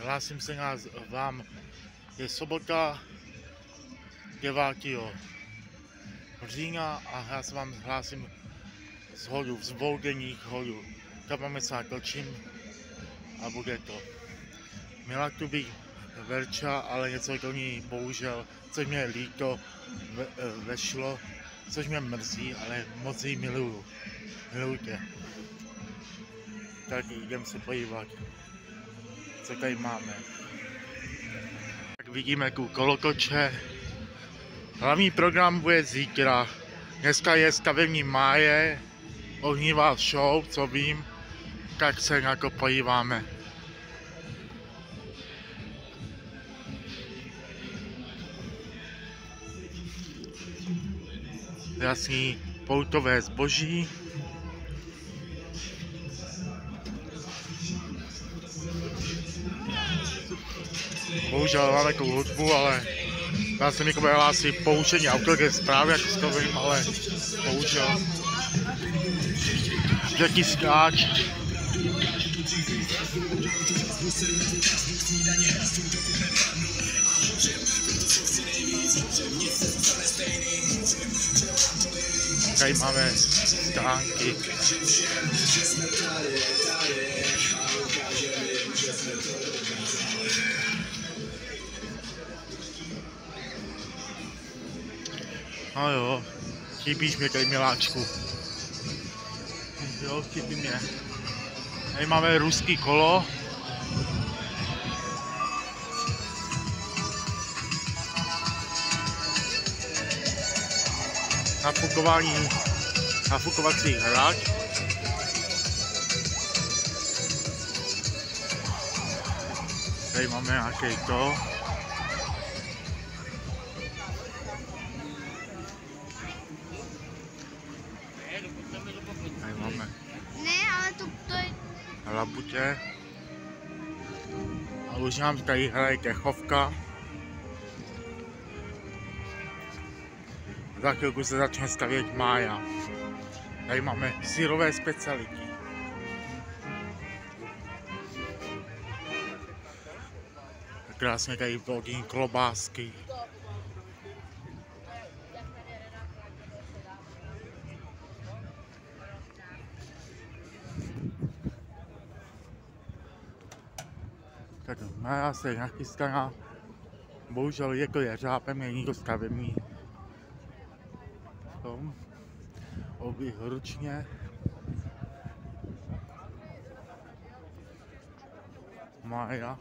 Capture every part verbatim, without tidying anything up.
hlásím se nás vám. Je sobota devátého října a já se vám hlásím z hodu, z Voldeních hodů. Tam máme se točím a bude to. Měla tu být Verča, ale něco do ní bohužel, což mě líto, ve, vešlo, což mě mrzí, ale moc jí miluju. Miluju tě. Tak jdem se podívat, co tady máme. Tak vidíme tu kolotoče. Hlavní program bude zítra. Dneska je stavební máje, ohnivá show, co vím, tak se na to podíváme. Jasný poutové zboží. Bohužel máme takovou hudbu, ale já jsem někomu hlásí poučení autogest zprávy, jak to vím, ale bohužel. Jaký skáč. Tady máme stánky. No jo, chybíš mě tady, miláčku. Jo, chybí mě. Tady máme ruský kolo. Nafukování, nafukovací hráč. Tady máme nějaký to. Tady máme. Ne, ale to, to je... Labutě. A už nám tady hraje kechovka. Za chvilku se začne stavět mája. Tady máme syrové speciality. Krásně tady vlogní klobásky. Tak Mája se nachystaná. Bohužel je to jeřábem, není to stavební. Oběh ručně. Mája.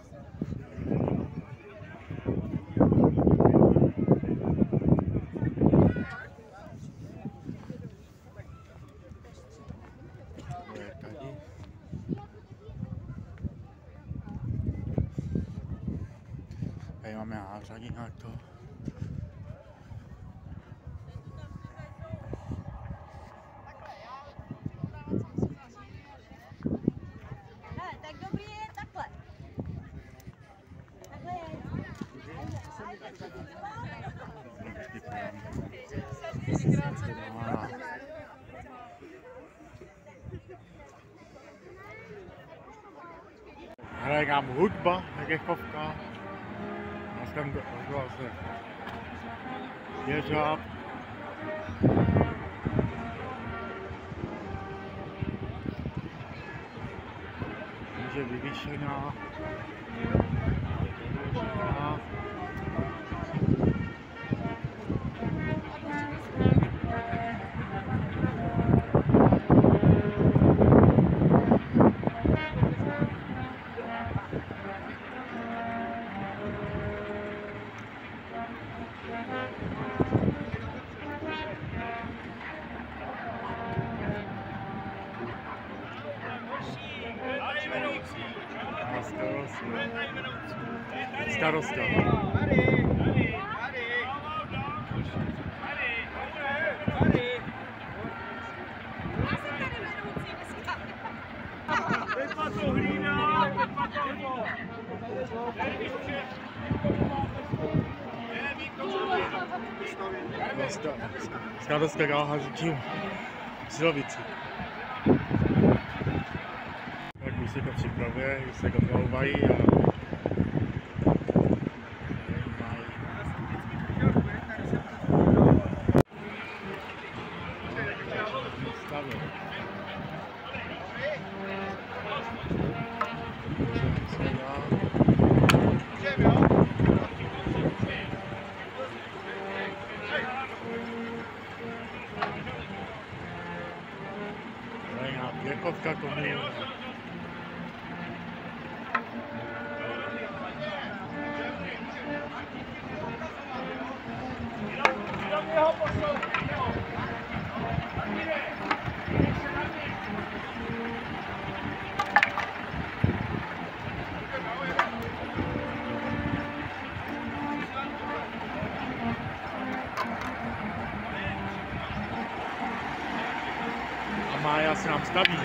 Tady máme nářadí na to. Hraje nám hudba, kechovka. A tam ozval se jeřáb. Může vyvýšená. Starosta. Starosta háží tím silovici. Tak už se to připravuje, už se to plouvají a asi nám staví.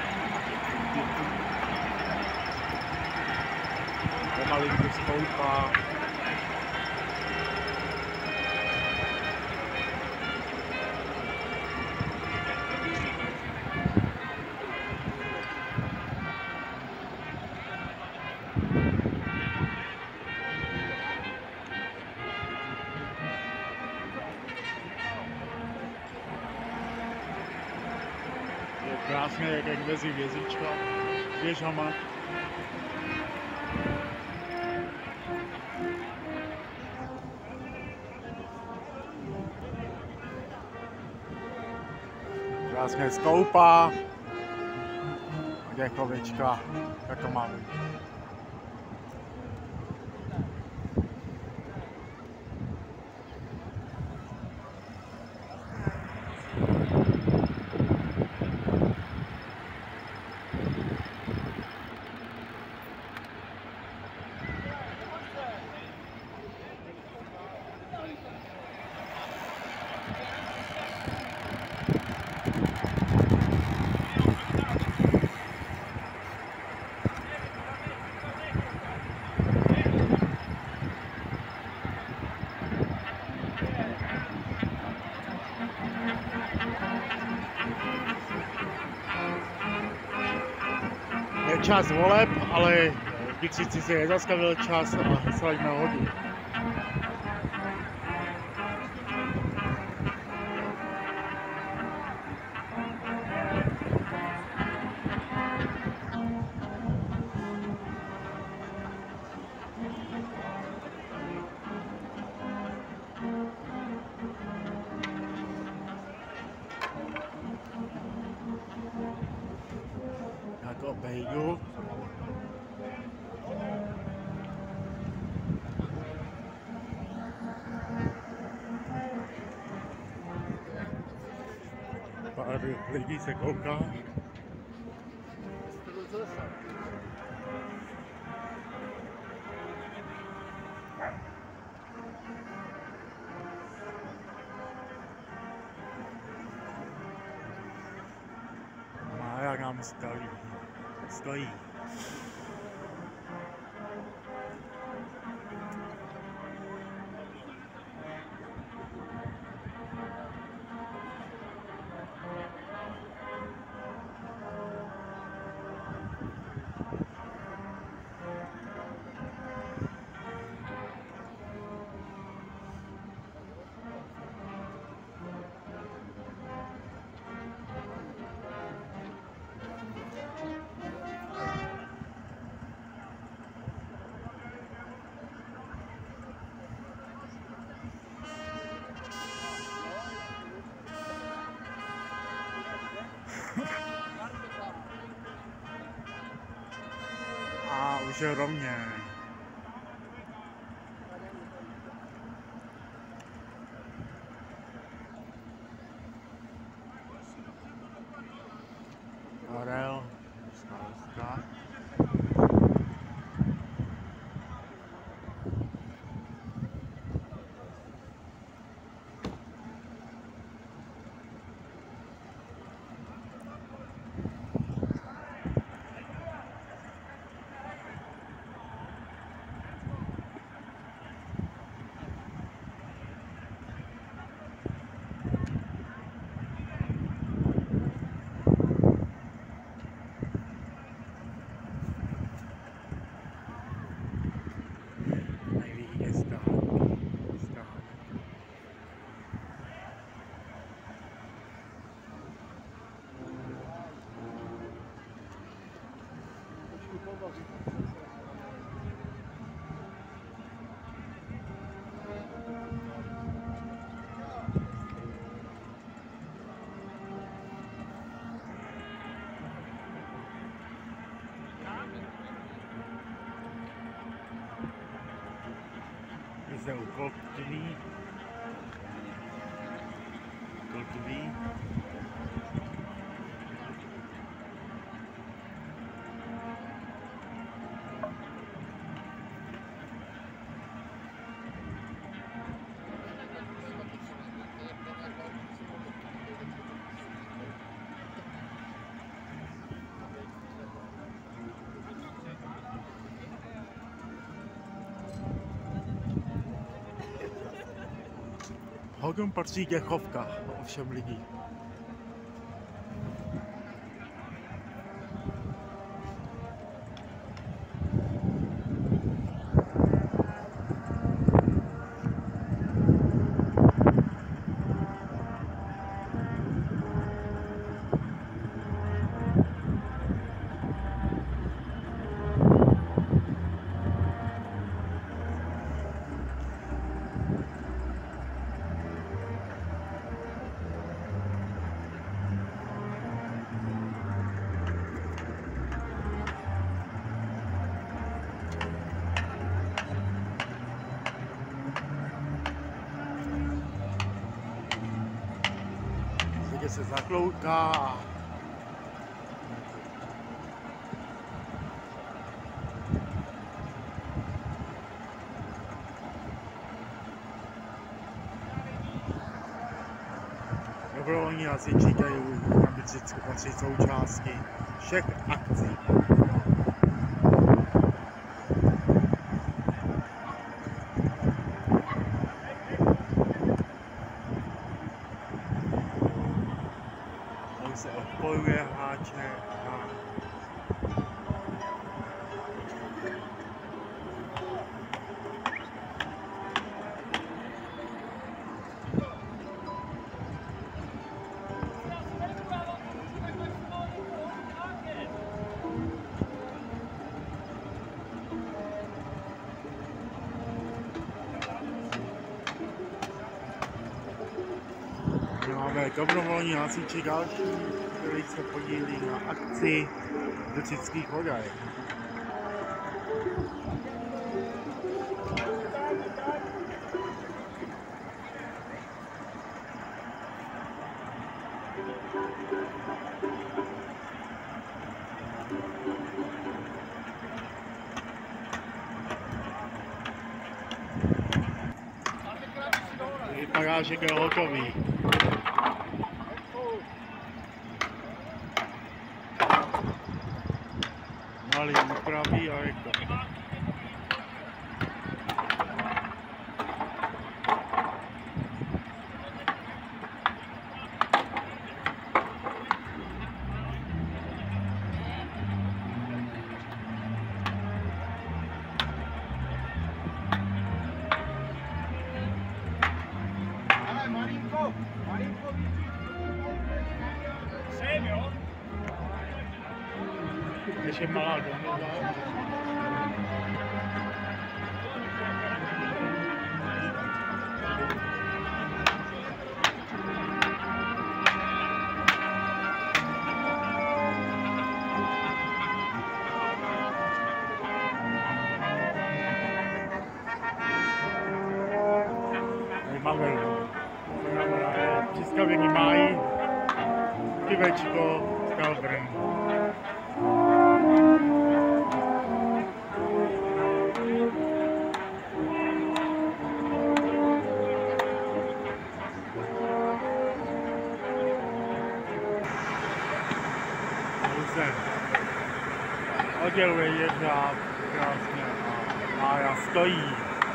Pomalinku stoupá. Krásně, jak mezi vězíčka, věžama. Krásně stoupá. Děchovička, jak to má být. Je čas voleb, ale Bicíci se nezastavil čas a sladíme hodinu. Já to obejdu. Pár lidí se kouká. Mája nám stojí. Stojí. A už je rovně. Karel, starosta. Zde u Koltví. Koltví. Hodně patří Děchovka, ovšem lidí. Kde se zaklouká. Dobrovolní hasiči čekají na Bicicku, patří součástí všech akcí. Se odpojuje háček a máme dobrovolní hasiči další, kteří se podílí na akci v Bicických vodách. Vypadá, že je hotový. Malý upraví a je to. Ale malinko, malinko víc. Sem, jo? Ještě malá domluva. Tady máme přistavený máj, pivečko, Skalbrn. Odděluje jeřáb krásně a Mája stojí.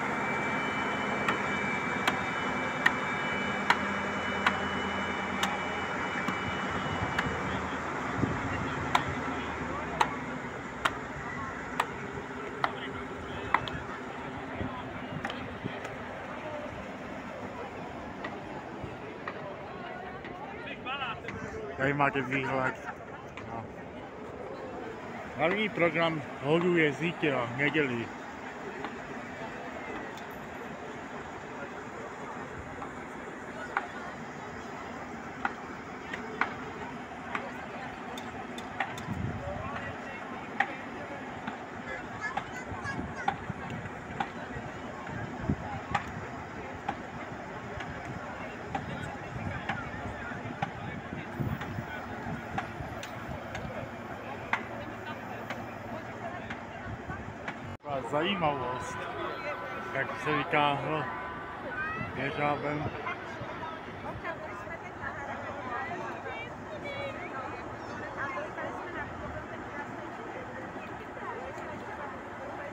Tady máte výhled. Hlavní program hodu je zítra, v neděli. Zajímavost, jak se vytáhlo jeřábem.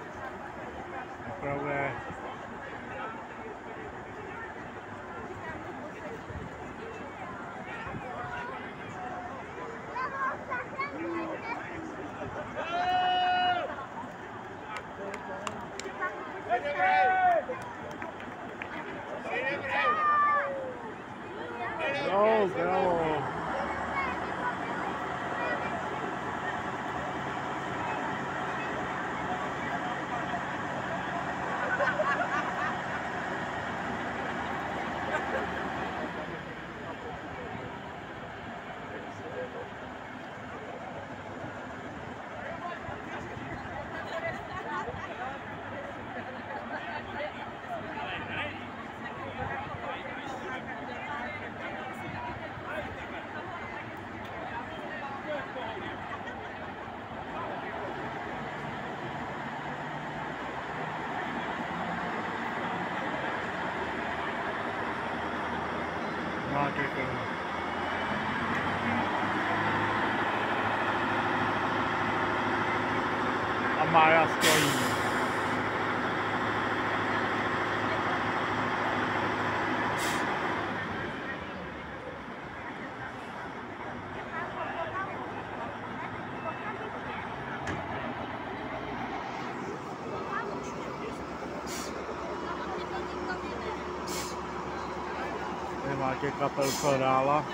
Opravdu Mája stojí. Tady máte kapelku Rála.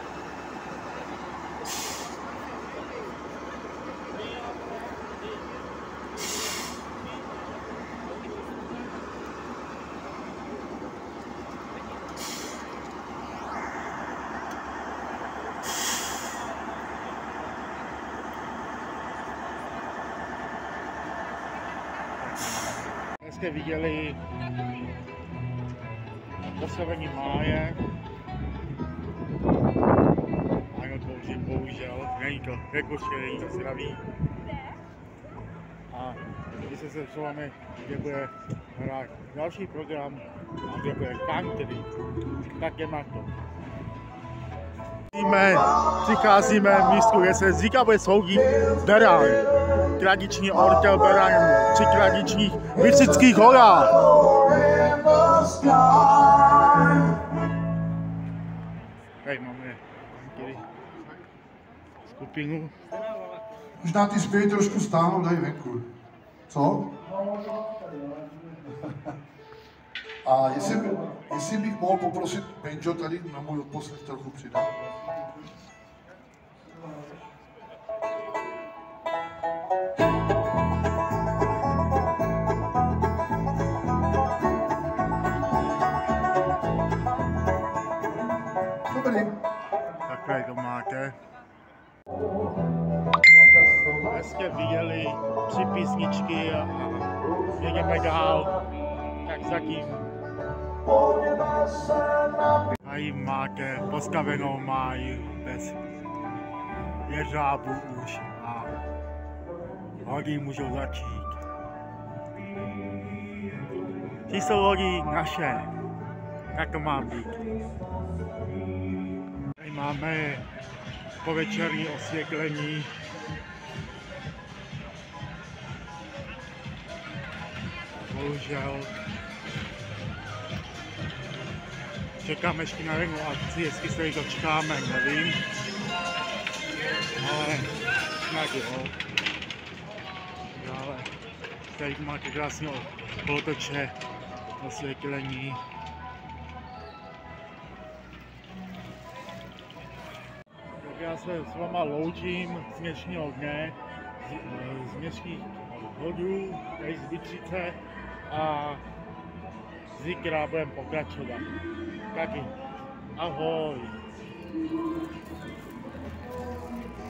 Dnes jste viděli oslavení Máje. Ano, bohužel, bohužel, není to rekoště, není to zdraví. A když se sešlováme, kde bude hrát další program a kde bude country, tak je na to. Přicházíme v místku, kde se zítra bude soudit Beráň. Tradiční ortel Beráň při tradičních Vyšických horách. Tady máme skupinu. Možná ty zpěvy trošku stáhnou tady venku. Co? A jestli, jestli bych mohl poprosit Benjo tady na můj odposlech trochu přidat. Dobrý. Takhle to máte. Dnes jste viděli tři písničky a jedeme dál, tak zatím. Tady máte postavenou Máju bez jeřábu už a lodi můžou začít. Ty jsou lodi naše, tak to má být. Tady máme povečerní osvětlení. Bohužel. Čekáme ještě na jednu akci, jestli se jí dočkáme, nevím. Ale snad jo. Dále. Tady máte krásně polotoče osvětlení. Tak já se s váma loučím z dnešního dne, z, z dnešních hodů, tady z Bytřice a zítra budeme pokračovat. Taky ahoj.